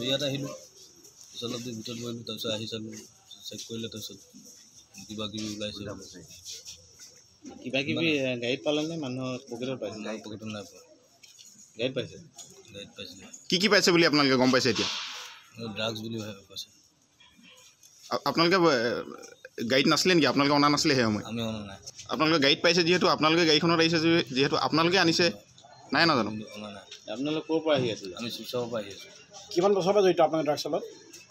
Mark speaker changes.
Speaker 1: ইয়াত আহিলোঁ পিছত অলপ দেৰি ভিতৰত বহিলোঁ তাৰপিছত আহি চালোঁ চেক কৰিলে তাৰপিছত কিবা কিবি ওলাইছে
Speaker 2: কিবা কিবি গাড়ীত পালেনে মানুহৰ পকেটত পাইছে
Speaker 1: নাই পকেটত নাই পোৱা
Speaker 2: গাড়ীত পাইছে
Speaker 3: কি পাইছে বুলি আপোনালোকে গম পাইছে এতিয়া
Speaker 1: ড্ৰাগছ বুলি কৈছে
Speaker 3: আপোনালোকে গাড়ীত নাছিলে নেকি আপোনালোকে অনা নাছিলে সেই সময়
Speaker 1: আমি অনা নাই
Speaker 3: আপোনালোকে গাড়ীত পাইছে যিহেতু আপোনালোকে গাড়ীখনত আহিছে যিহেতু আপোনালোকে আনিছে নাই নাজানো
Speaker 1: অনা নাই
Speaker 2: আপোনালোক ক'ৰ পৰা আহি আছিলে
Speaker 1: আমি শিৱসাগৰৰ পৰা আহি আছোঁ
Speaker 4: কিমান বছৰৰ পৰা জড়িত আপোনালোকে ড্ৰাগছৰ লগত